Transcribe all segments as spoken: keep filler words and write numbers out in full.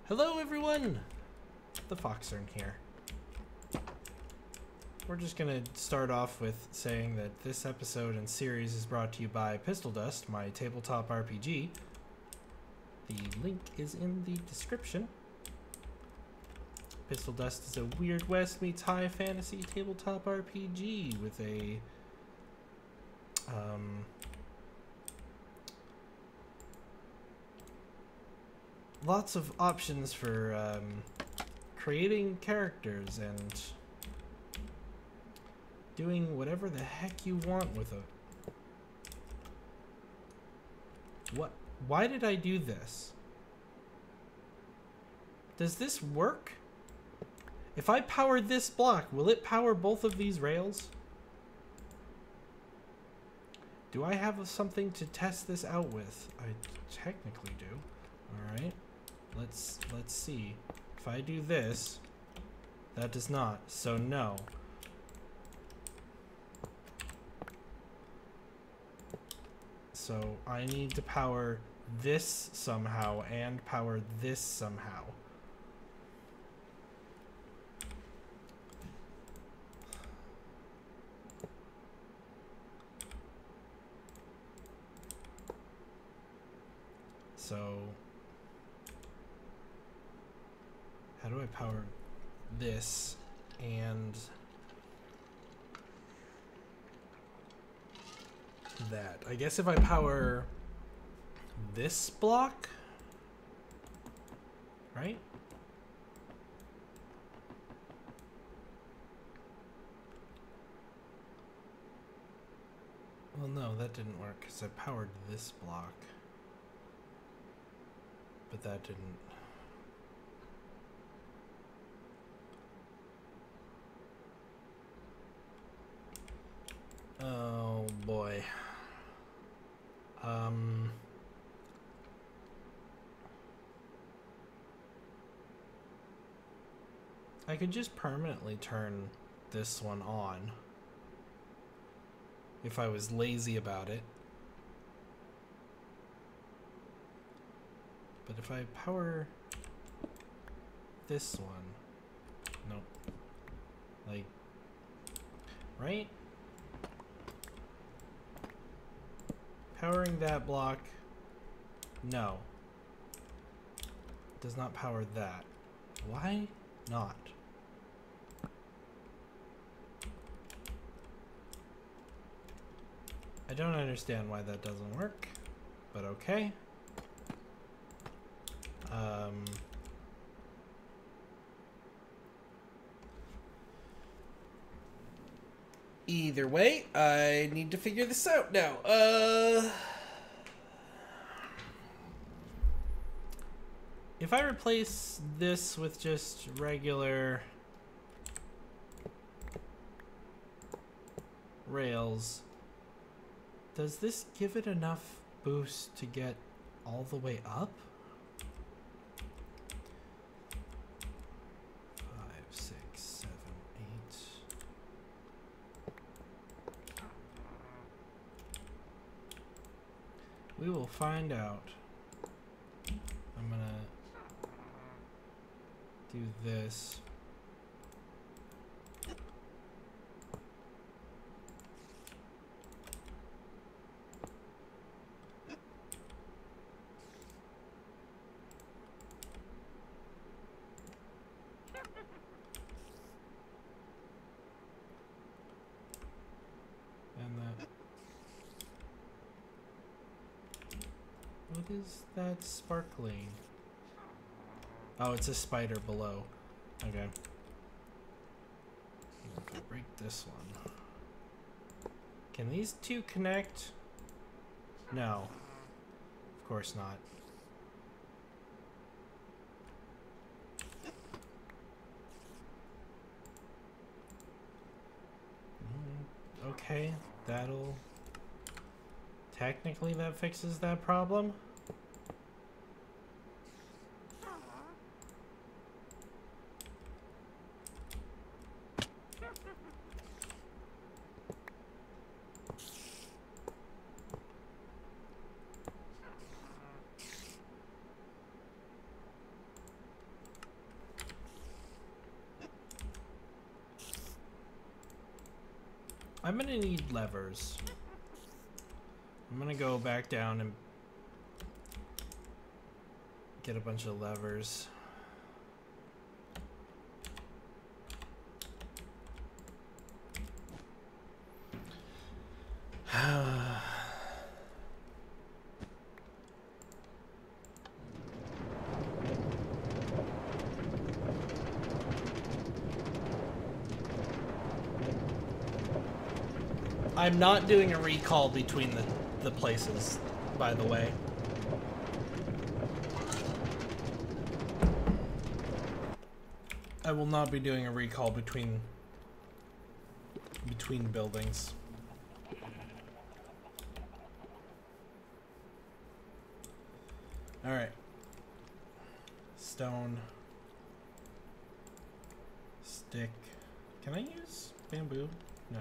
Hello everyone! The Foxern here. We're just gonna start off with saying that this episode and series is brought to you by Pistol Dust, my tabletop R P G. The link is in the description. Pistol Dust is a Weird West meets high fantasy tabletop R P G with a um, lots of options for um, creating characters and doing whatever the heck you want with it. What? Why did I do this? Does this work? If I power this block, will it power both of these rails? Do I have something to test this out with? I technically do. All right. Let's let's see. If I do this, that does not. So no. So I need to power this somehow and power this somehow. So how do I power this and that? I guess if I power this block, right? Well, no, that didn't work because I powered this block, but that didn't. Oh boy. Um, I could just permanently turn this one on if I was lazy about it. But if I power this one, nope. Like, right? Powering that block, no. Does not power that. Why not? I don't understand why that doesn't work, but okay. Um, either way, I need to figure this out now. Uh, if I replace this with just regular rails, does this give it enough boost to get all the way up? Five, six, seven, eight. We will find out. I'm gonna do this. And that. What is that sparkling? Oh, it's a spider below. Okay. I'm gonna break this one. Can these two connect? No. Of course not. Mm, okay, that'll... Technically that fixes that problem. I'm gonna need levers. I'm gonna go back down and get a bunch of levers. I'm not doing a recall between the, the places, by the way. I will not be doing a recall between between buildings. All right. Stone. Stick. Can I use bamboo? No.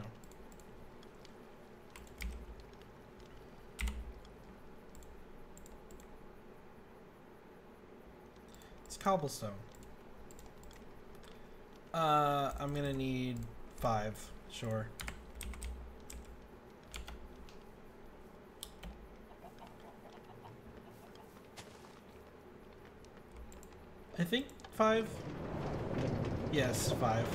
It's cobblestone. Uh, I'm gonna need five, sure. I think five. Yes, five.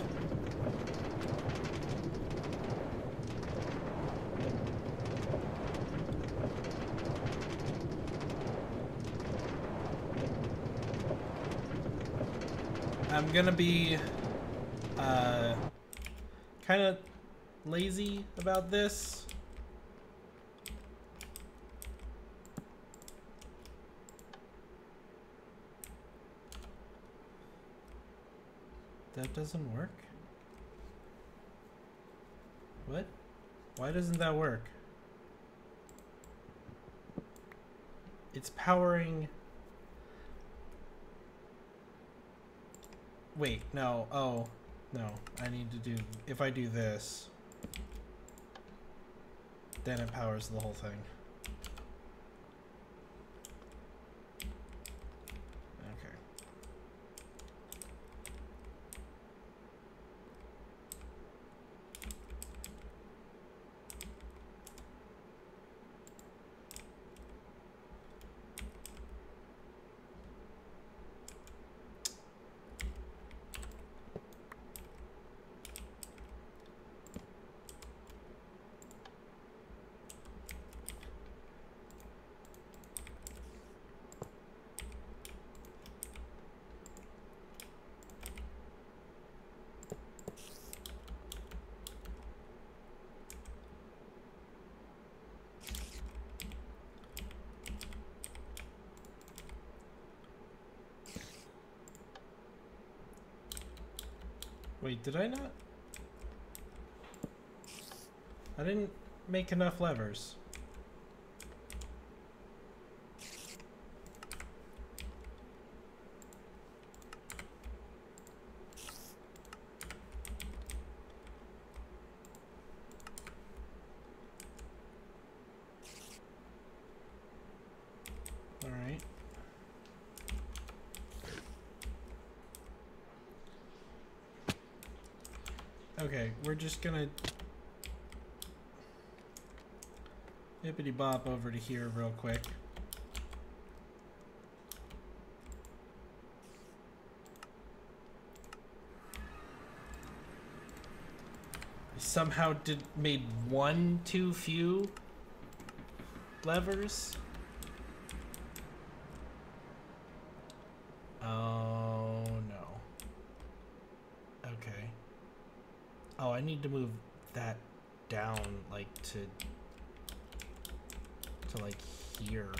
I'm gonna be uh, kind of lazy about this. That doesn't work? What? Why doesn't that work? It's powering... Wait, no. Oh, no. I need to do... If I do this, then it powers the whole thing. Okay. Wait, did I not? I didn't make enough levers. All right. Okay, we're just gonna hippity bop over to here real quick. I somehow did made one too few levers. Oh no. Okay. Oh, I need to move that down, like, to, to, like, here.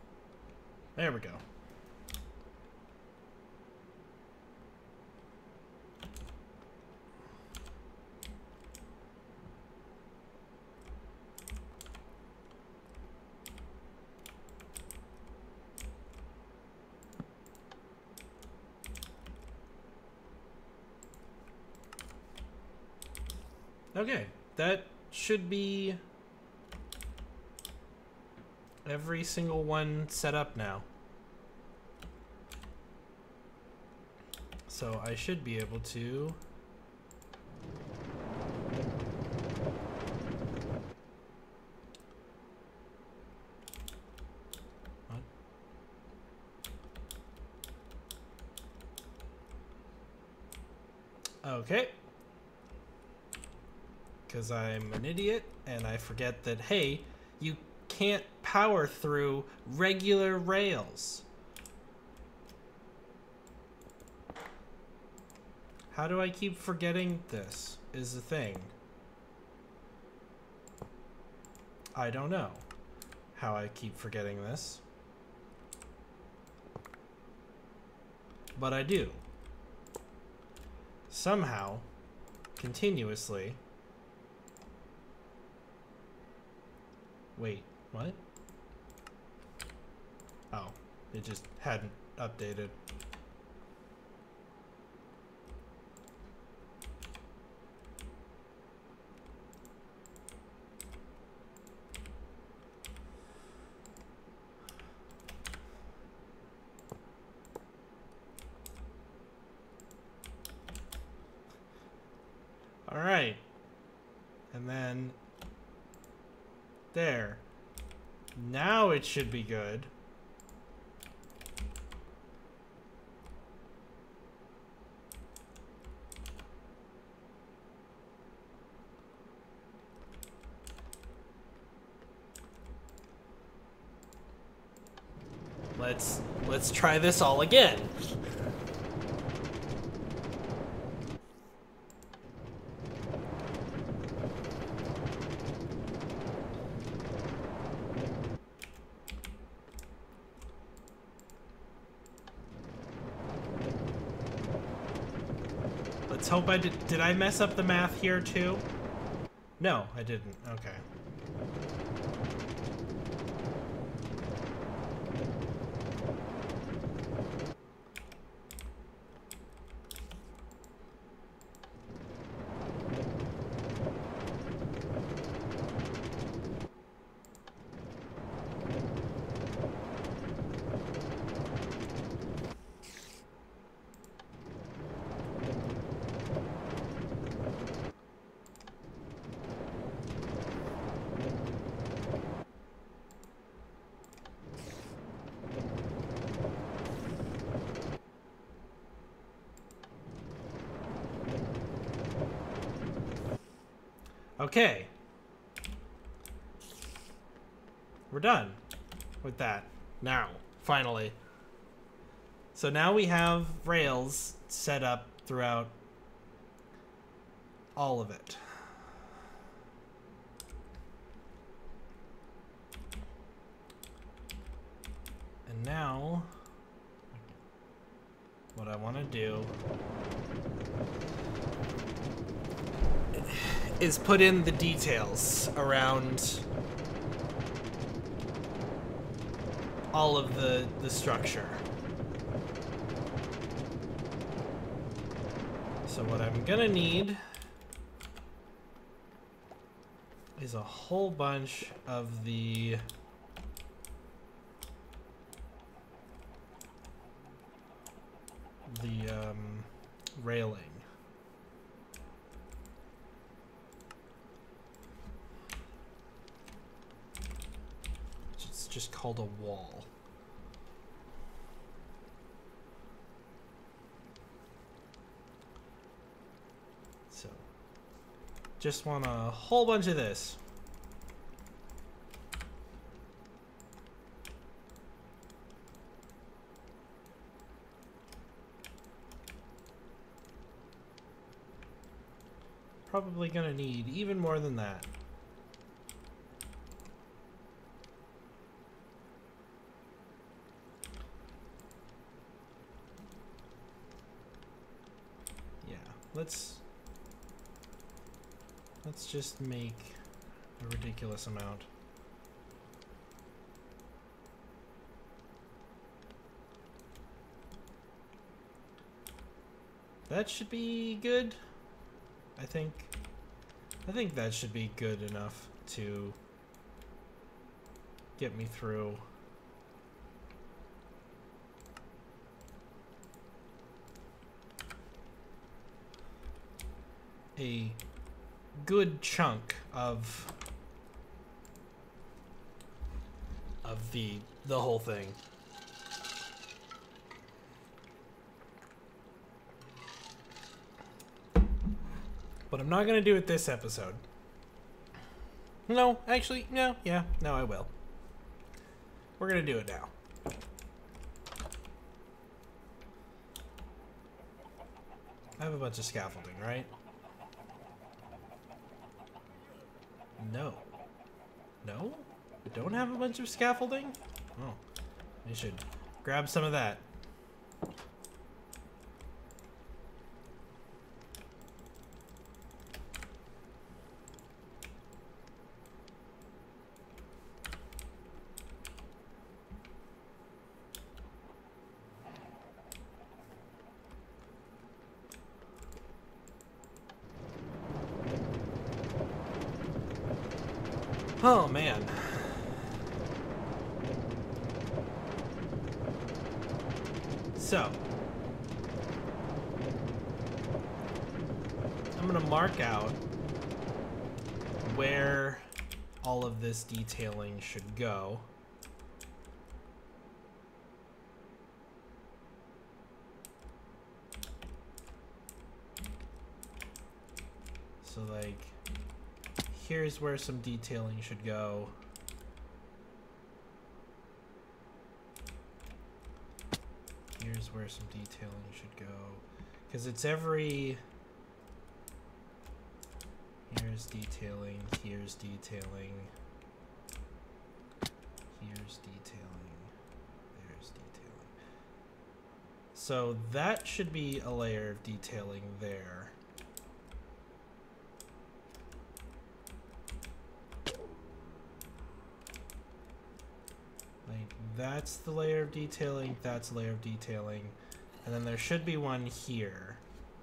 There we go. Okay, that should be every single one set up now. So I should be able to what? Okay. Because I'm an idiot and I forget that, hey, you can't power through regular rails. How do I keep forgetting this is the thing? I don't know how I keep forgetting this. But I do. Somehow, continuously. Wait, what? Oh, it just hadn't updated. All right. And then there. Now it should be good. Let's let's try this all again. Let's hope I did. Did I mess up the math here too? No, I didn't. Okay. Okay. We're done with that. Now, finally. So now we have rails set up throughout all of it. And now, what I want to do is put in the details around all of the, the structure. So what I'm gonna need is a whole bunch of the the um, railing. It's just called a wall. So, just want a whole bunch of this. Probably gonna need even more than that. Yeah, let's let's just make a ridiculous amount. That should be good, I think. I think that should be good enough to get me through. A good chunk of of the the whole thing. But I'm not gonna do it this episode. No, actually, no, yeah, no, I will. We're gonna do it now. I have a bunch of scaffolding, right? No. No? I don't have a bunch of scaffolding? Oh. I should grab some of that. Oh, man. So, I'm gonna mark out where all of this detailing should go. So, like, here's where some detailing should go. Here's where some detailing should go. Because it's every... Here's detailing, here's detailing, here's detailing, there's detailing. So that should be a layer of detailing there. Like, that's the layer of detailing, that's a layer of detailing, and then there should be one here.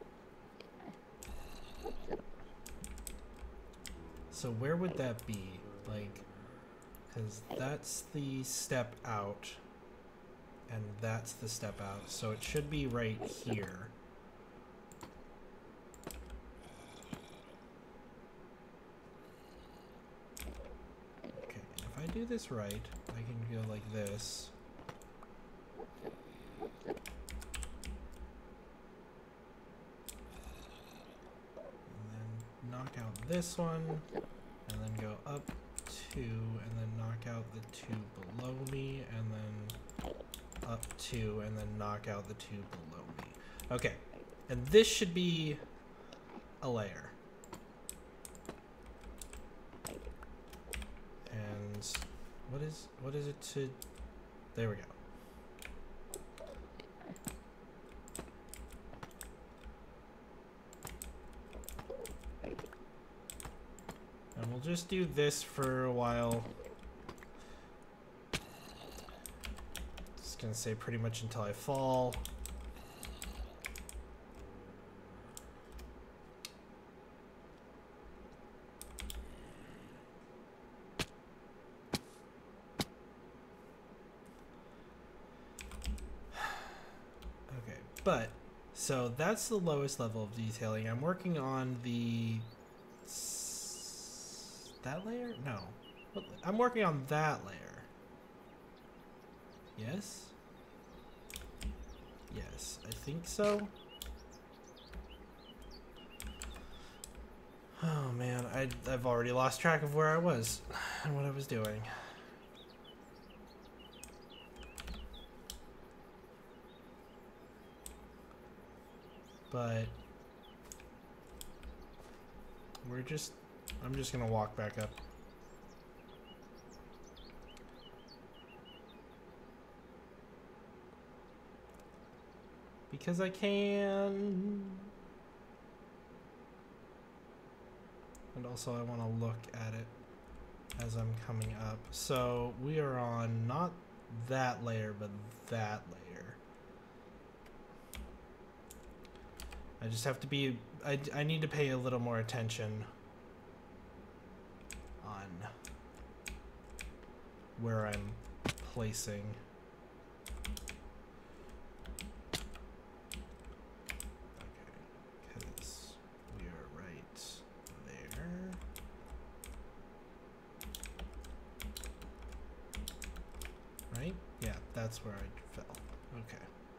So where would that be? Like, because that's the step out, and that's the step out, so it should be right here. Okay, if I do this right, I can go like this. And then knock out this one, and then go up two, and then knock out the two below me, and then up two, and then knock out the two below me. Okay, and this should be a layer. And what is what is it to? There we go. And we'll just do this for a while. Just gonna say pretty much until I fall. Okay, but so that's the lowest level of detailing. I'm working on the that layer? No. I'm working on that layer. Yes? Yes, I think so. Oh man, I, I've already lost track of where I was and what I was doing. But we're just, I'm just gonna walk back up. Because I can. And also I want to look at it as I'm coming up. So we are on not that layer, but that layer. I just have to be, I, I need to pay a little more attention on where I'm placing. Okay, because we are right there. Right? Yeah, that's where I fell. Okay.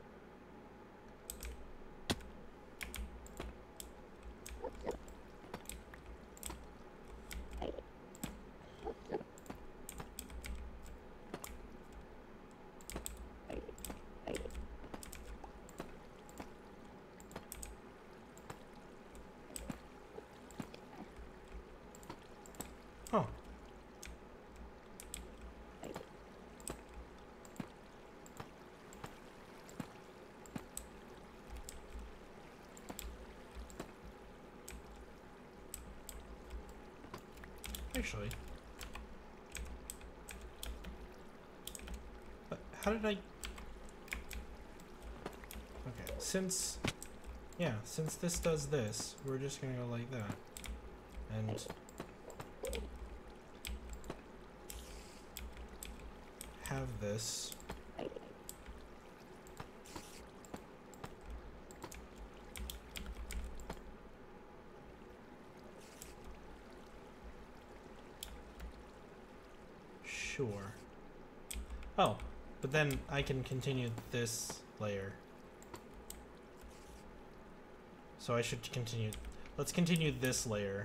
Oh. Actually. But how did I... Okay, since... Yeah, since this does this, we're just gonna go like that. And... have this. Sure. Oh, but then I can continue this layer. So I should continue. Let's continue this layer.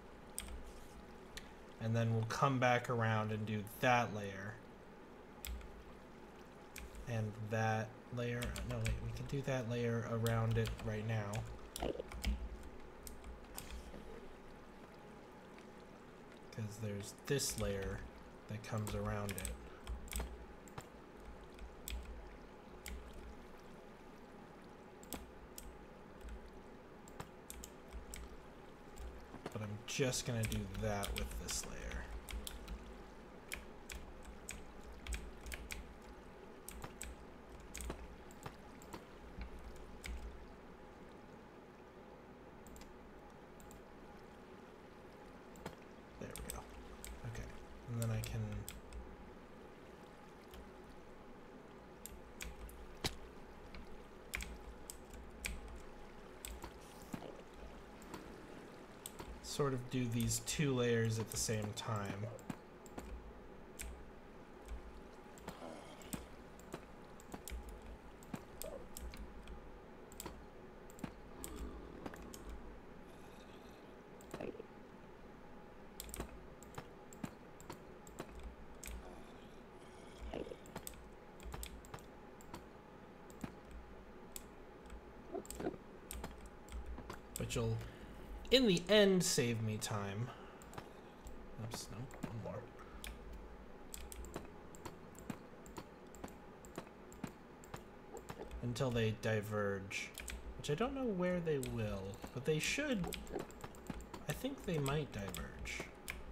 And then we'll come back around and do that layer. And that layer. No, wait, we can do that layer around it right now. Because there's this layer that comes around it. But I'm just gonna do that with this layer. There we go. Okay, and then I can sort of do these two layers at the same time. Which will, in the end, save me time. Oops, no, one more. Until they diverge. Which I don't know where they will, but they should. I think they might diverge.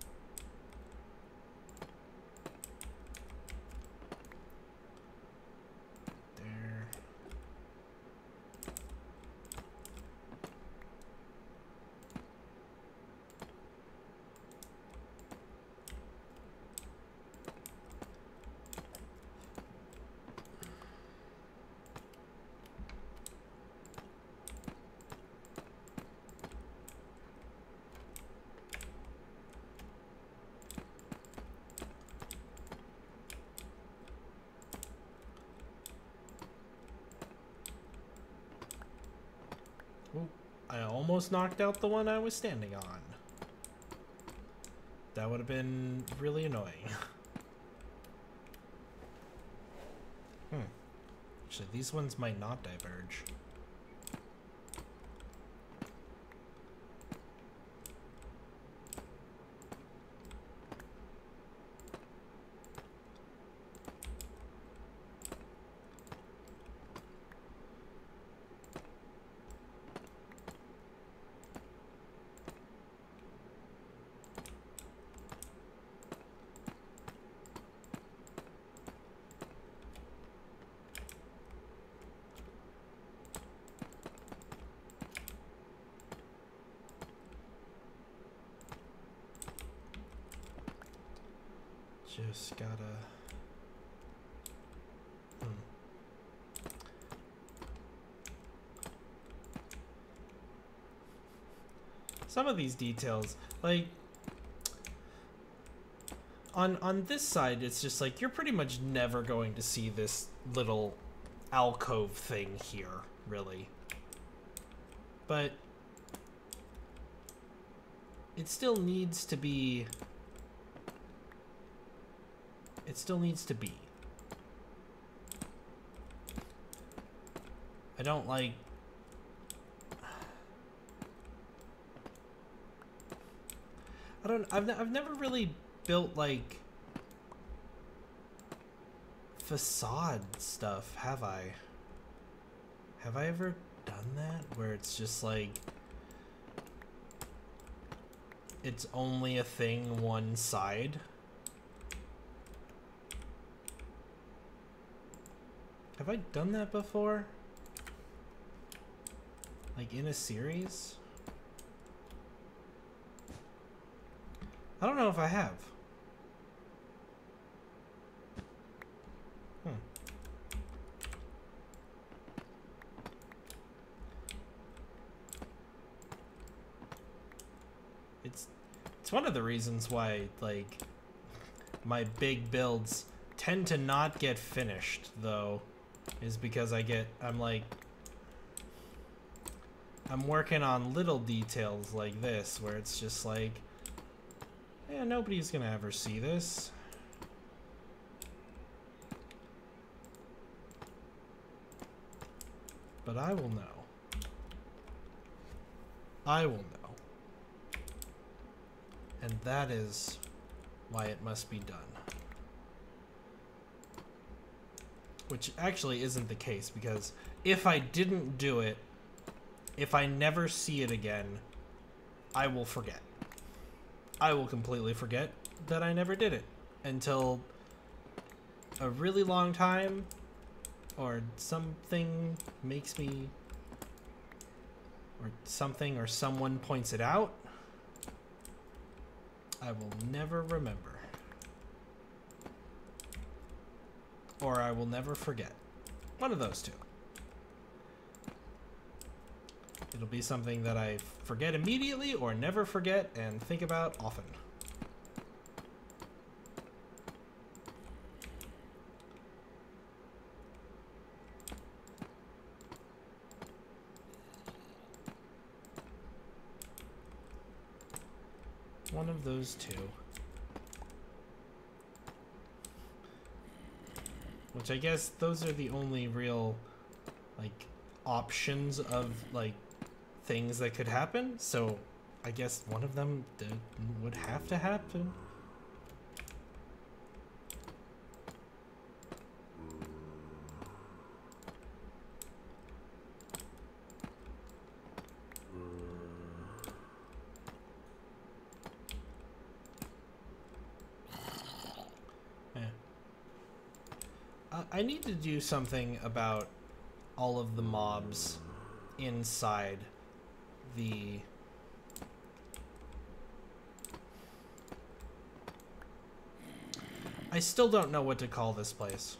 There. I almost knocked out the one I was standing on. That would have been really annoying. Hmm. Actually, these ones might not diverge. just gotta... Hmm. Some of these details, like... On, on this side, it's just like, you're pretty much never going to see this little alcove thing here, really. But... it still needs to be... It still needs to be. I don't like... I don't... I've, I've never really built, like... facade stuff, have I? Have I ever done that? Where it's just, like... it's only a thing one side? Have I done that before? Like in a series? I don't know if I have. Hmm. It's it's one of the reasons why, like, my big builds tend to not get finished, though, is because I get, I'm like, I'm working on little details like this, where it's just like, yeah, nobody's gonna ever see this. But I will know. I will know. And that is why it must be done. Which actually isn't the case, because if I didn't do it, if I never see it again, I will forget. I will completely forget that I never did it until a really long time, or something makes me, or something or someone points it out. I will never remember. Or I will never forget. One of those two. It'll be something that I forget immediately or never forget and think about often. One of those two. Which I guess those are the only real, like, options of, like, things that could happen. So I guess one of them did, would have to happen. I need to do something about all of the mobs inside the... I still don't know what to call this place.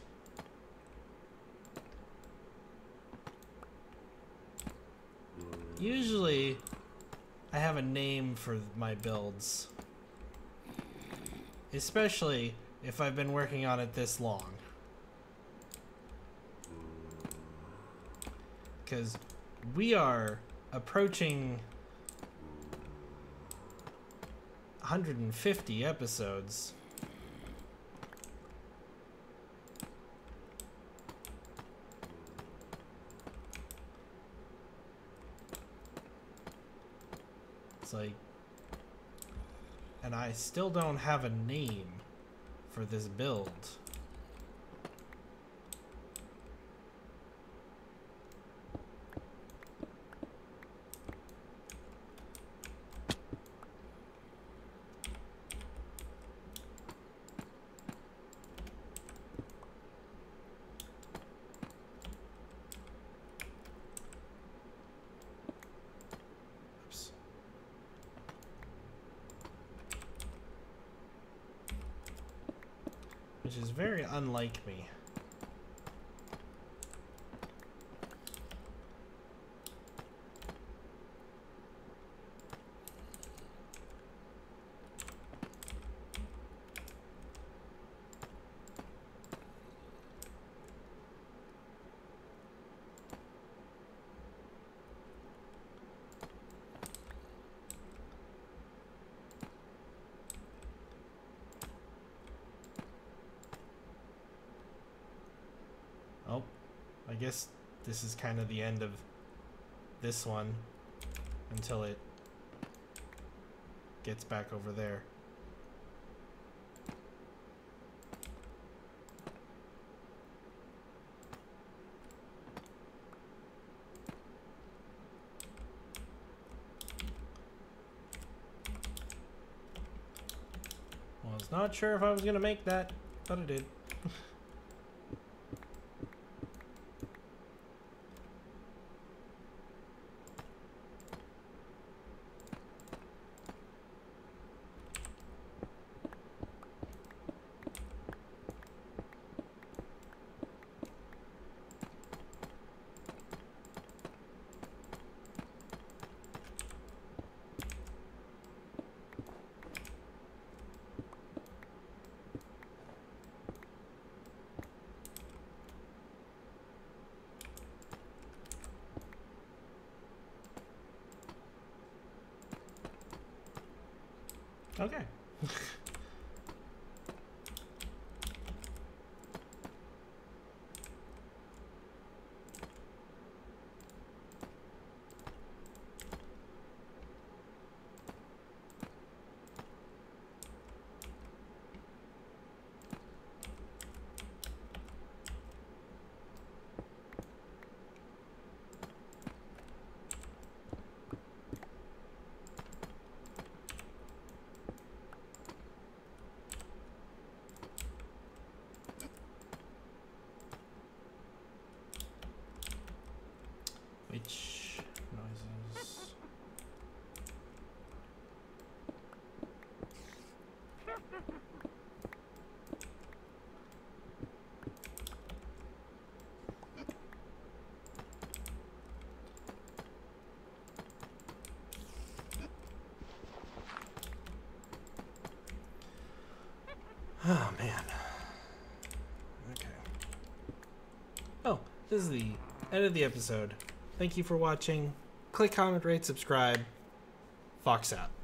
Usually, I have a name for my builds. Especially if I've been working on it this long. Because we are approaching one hundred fifty episodes. It's like, and I still don't have a name for this build. which is very unlike me. Oh, I guess this is kind of the end of this one until it gets back over there. Well, I was not sure if I was gonna make that, but I did. Okay. Which noises? Oh man. Okay. Oh, this is the end of the episode. Thank you for watching. Click, comment, rate, subscribe. Fox out.